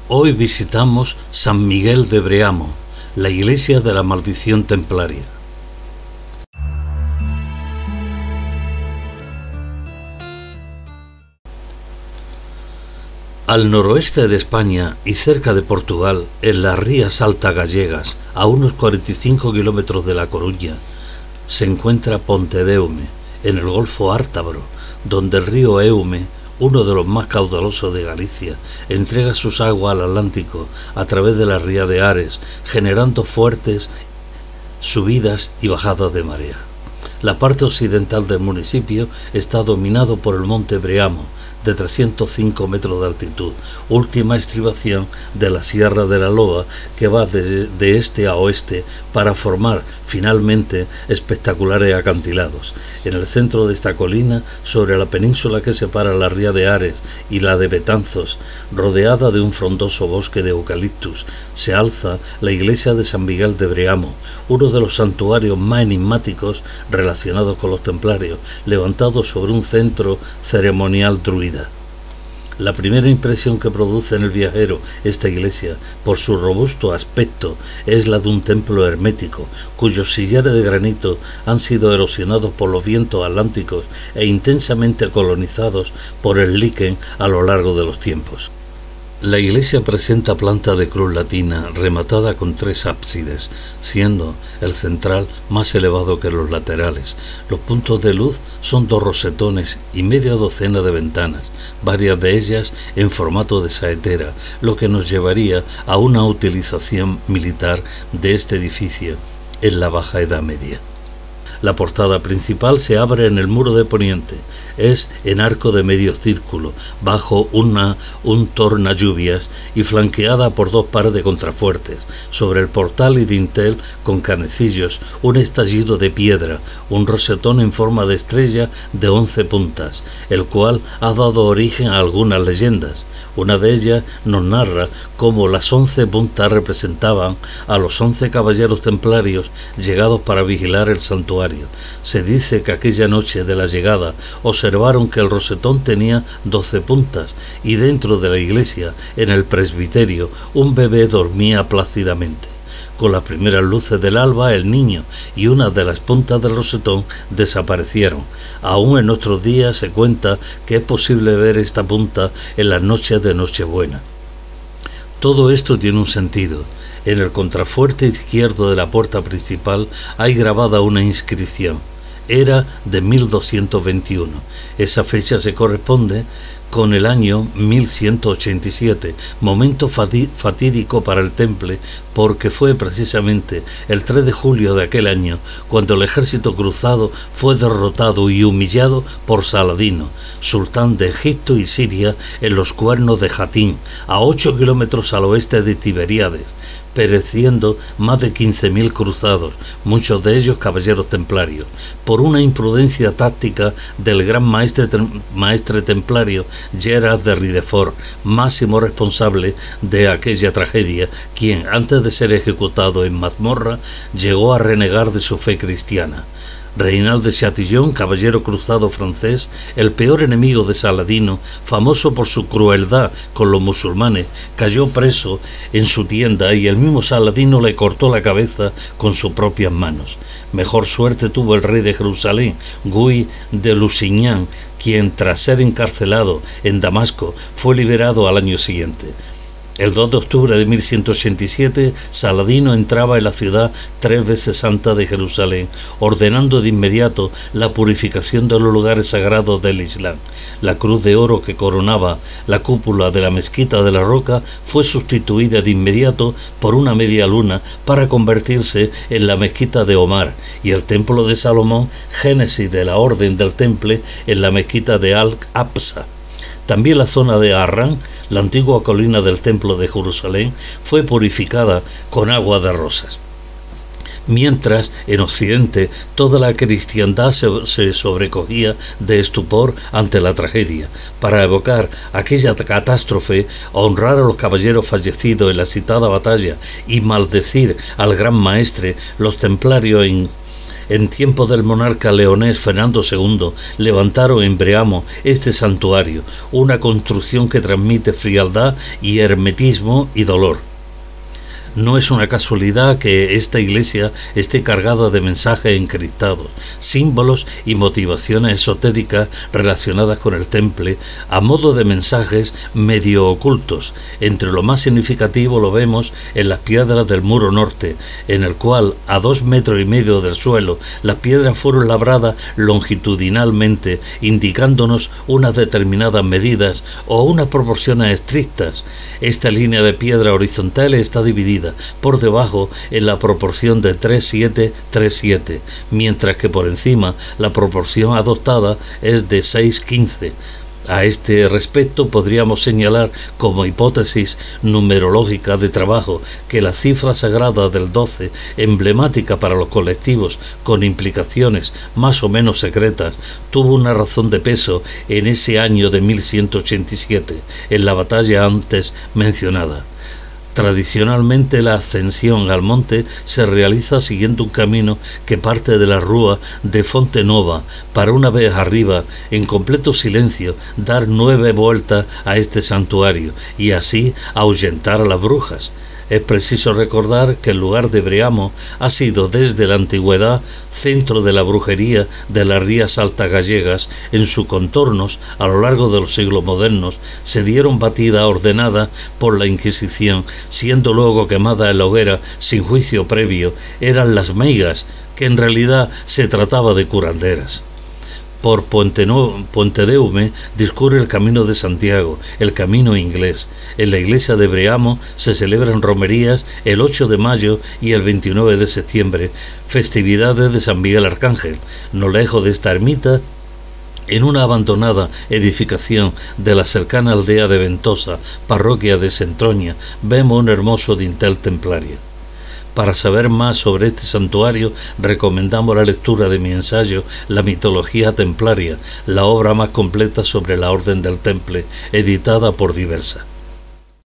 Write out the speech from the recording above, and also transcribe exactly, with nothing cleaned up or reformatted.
Hoy visitamos San Miguel de Breamo, la iglesia de la maldición templaria. Al noroeste de España y cerca de Portugal, en las rías Altas Gallegas, a unos cuarenta y cinco kilómetros de La Coruña, se encuentra Pontedeume, en el Golfo Ártabro, donde el río Eume, uno de los más caudalosos de Galicia, entrega sus aguas al Atlántico a través de la ría de Ares, generando fuertes subidas y bajadas de marea. La parte occidental del municipio está dominado por el monte Breamo, de trescientos cinco metros de altitud, última estribación de la Sierra de la Loba, que va de, de este a oeste para formar finalmente espectaculares acantilados. En el centro de esta colina, sobre la península que separa la ría de Ares y la de Betanzos, rodeada de un frondoso bosque de eucaliptus, se alza la iglesia de San Miguel de Breamo, uno de los santuarios más enigmáticos relacionados con los templarios, levantado sobre un centro ceremonial druida. La primera impresión que produce en el viajero esta iglesia, por su robusto aspecto, es la de un templo hermético, cuyos sillares de granito han sido erosionados por los vientos atlánticos e intensamente colonizados por el liquen a lo largo de los tiempos. La iglesia presenta planta de cruz latina rematada con tres ábsides, siendo el central más elevado que los laterales. Los puntos de luz son dos rosetones y media docena de ventanas, varias de ellas en formato de saetera, lo que nos llevaría a una utilización militar de este edificio en la Baja Edad Media. La portada principal se abre en el muro de poniente, es en arco de medio círculo, bajo una, un tornalluvias y flanqueada por dos pares de contrafuertes. Sobre el portal y dintel con canecillos, un estallido de piedra, un rosetón en forma de estrella de once puntas, el cual ha dado origen a algunas leyendas. Una de ellas nos narra cómo las once puntas representaban a los once caballeros templarios llegados para vigilar el santuario. Se dice que aquella noche de la llegada observaron que el rosetón tenía doce puntas y dentro de la iglesia, en el presbiterio, un bebé dormía plácidamente. Con las primeras luces del alba, el niño y una de las puntas del rosetón desaparecieron. Aún en nuestros días se cuenta que es posible ver esta punta en las noches de Nochebuena. Todo esto tiene un sentido. En el contrafuerte izquierdo de la puerta principal hay grabada una inscripción. Era de mil doscientos veintiuno. Esa fecha se corresponde con el año mil ciento ochenta y siete, momento fatídico para el temple, porque fue precisamente el tres de julio de aquel año cuando el ejército cruzado fue derrotado y humillado por Saladino, sultán de Egipto y Siria, en los cuernos de Jatín, a ocho kilómetros al oeste de Tiberíades, pereciendo más de quince mil cruzados, muchos de ellos caballeros templarios, por una imprudencia táctica del gran maestre, maestre templario Gerard de Ridefort, máximo responsable de aquella tragedia, quien, antes de ser ejecutado en mazmorra, llegó a renegar de su fe cristiana. Reinald de Chatillon, caballero cruzado francés, el peor enemigo de Saladino, famoso por su crueldad con los musulmanes, cayó preso en su tienda y el mismo Saladino le cortó la cabeza con sus propias manos. Mejor suerte tuvo el rey de Jerusalén, Guy de Lusignan, quien, tras ser encarcelado en Damasco, fue liberado al año siguiente. El dos de octubre de mil ciento ochenta y siete, Saladino entraba en la ciudad tres veces santa de Jerusalén, ordenando de inmediato la purificación de los lugares sagrados del Islam. La cruz de oro que coronaba la cúpula de la mezquita de la Roca fue sustituida de inmediato por una media luna para convertirse en la mezquita de Omar, y el templo de Salomón, génesis de la orden del Temple, en la mezquita de Al-Aqsa. También la zona de Arran, la antigua colina del templo de Jerusalén, fue purificada con agua de rosas. Mientras, en Occidente, toda la cristiandad se, se sobrecogía de estupor ante la tragedia. Para evocar aquella catástrofe, honrar a los caballeros fallecidos en la citada batalla y maldecir al gran maestre, los templarios en En tiempo del monarca leonés Fernando segundo, levantaron en Breamo este santuario, una construcción que transmite frialdad y hermetismo y dolor. No es una casualidad que esta iglesia esté cargada de mensajes encriptados, símbolos y motivaciones esotéricas relacionadas con el temple, a modo de mensajes medio ocultos. Entre lo más significativo lo vemos en las piedras del muro norte, en el cual, a dos metros y medio del suelo, las piedras fueron labradas longitudinalmente, indicándonos unas determinadas medidas o unas proporciones estrictas. Esta línea de piedra horizontal está dividida por debajo en la proporción de tres siete tres siete, mientras que por encima la proporción adoptada es de seis quince. A este respecto podríamos señalar como hipótesis numerológica de trabajo que la cifra sagrada del doce, emblemática para los colectivos con implicaciones más o menos secretas, tuvo una razón de peso en ese año de mil ciento ochenta y siete, en la batalla antes mencionada. Tradicionalmente la ascensión al monte se realiza siguiendo un camino que parte de la rúa de Fontenova para, una vez arriba, en completo silencio, dar nueve vueltas a este santuario y así ahuyentar a las brujas. Es preciso recordar que el lugar de Breamo ha sido desde la antigüedad centro de la brujería de las rías altas gallegas. En sus contornos, a lo largo de los siglos modernos, se dieron batidas ordenadas por la Inquisición, siendo luego quemadas en la hoguera sin juicio previo. Eran las meigas, que en realidad se trataba de curanderas. Por Pontedeume discurre el Camino de Santiago, el Camino Inglés. En la iglesia de Breamo se celebran romerías el ocho de mayo y el veintinueve de septiembre, festividades de San Miguel Arcángel. No lejos de esta ermita, en una abandonada edificación de la cercana aldea de Ventosa, parroquia de Centroña, vemos un hermoso dintel templario. Para saber más sobre este santuario, recomendamos la lectura de mi ensayo La mitología templaria, la obra más completa sobre la Orden del Temple, editada por Diversa.